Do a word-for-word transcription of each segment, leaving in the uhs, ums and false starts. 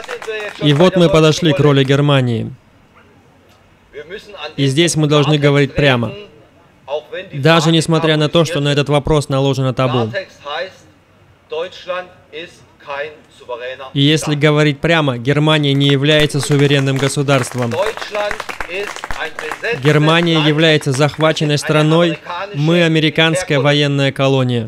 И вот мы подошли к роли Германии. И здесь мы должны говорить прямо. Даже несмотря на то, что на этот вопрос наложено табу. И если говорить прямо, Германия не является суверенным государством. Германия является захваченной страной, мы американская военная колония.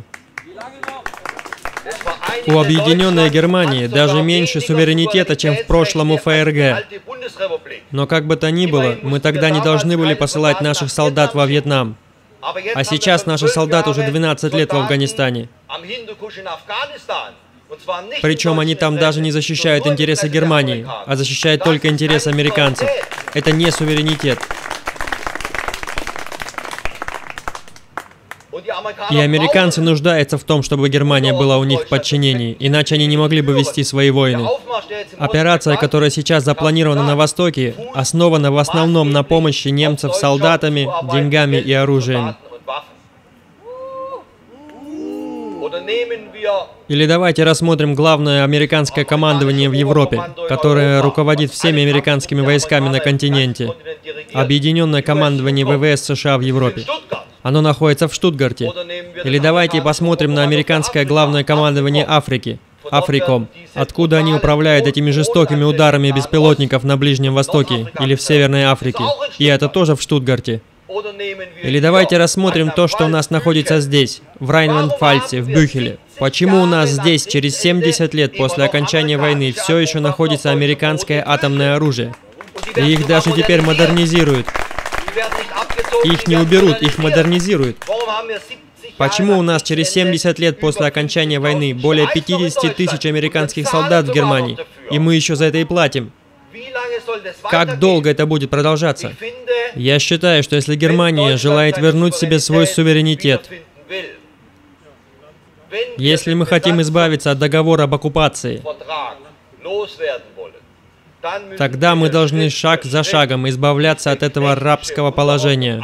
У Объединенной Германии даже меньше суверенитета, чем в прошлом у ФРГ. Но как бы то ни было, мы тогда не должны были посылать наших солдат во Вьетнам. А сейчас наши солдаты уже двенадцать лет в Афганистане. Причем они там даже не защищают интересы Германии, а защищают только интересы американцев. Это не суверенитет. И американцы нуждаются в том, чтобы Германия была у них в подчинении, иначе они не могли бы вести свои войны. Операция, которая сейчас запланирована на Востоке, основана в основном на помощи немцев солдатами, деньгами и оружием. Или давайте рассмотрим главное американское командование в Европе, которое руководит всеми американскими войсками на континенте. Объединенное командование ВВС США в Европе. Оно находится в Штутгарте. Или давайте посмотрим на американское главное командование Африки, Африком, откуда они управляют этими жестокими ударами беспилотников на Ближнем Востоке или в Северной Африке. И это тоже в Штутгарте. Или давайте рассмотрим то, что у нас находится здесь, в Райнланд-Пфальце, в Бюхеле. Почему у нас здесь, через семьдесят лет после окончания войны, все еще находится американское атомное оружие? И их даже теперь модернизируют. Их не уберут, их модернизируют. Почему у нас через семьдесят лет после окончания войны более пятидесяти тысяч американских солдат в Германии, и мы еще за это и платим? Как долго это будет продолжаться? Я считаю, что если Германия желает вернуть себе свой суверенитет, если мы хотим избавиться от договора об оккупации, тогда мы должны шаг за шагом избавляться от этого рабского положения.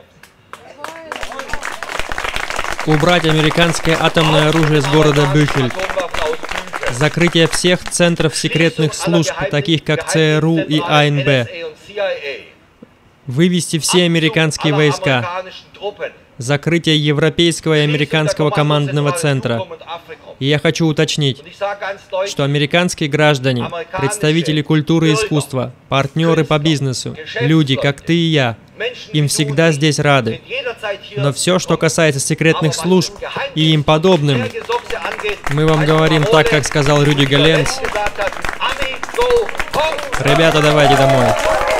Убрать американское атомное оружие с города Бюхель. Закрытие всех центров секретных служб, таких как ЦРУ и АНБ. Вывести все американские войска. Закрытие европейского и американского командного центра. И я хочу уточнить, что американские граждане, представители культуры и искусства, партнеры по бизнесу, люди, как ты и я, им всегда здесь рады. Но все, что касается секретных служб и им подобным, мы вам говорим так, как сказал Рюдигер Ленц. Ребята, давайте домой.